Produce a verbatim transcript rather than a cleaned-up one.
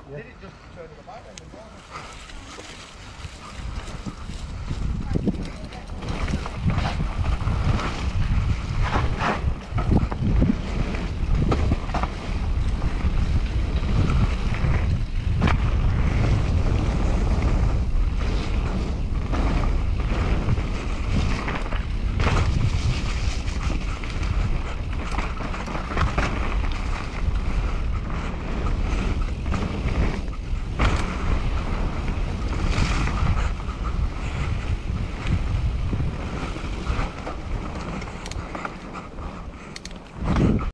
Did it just turn to the back end as well?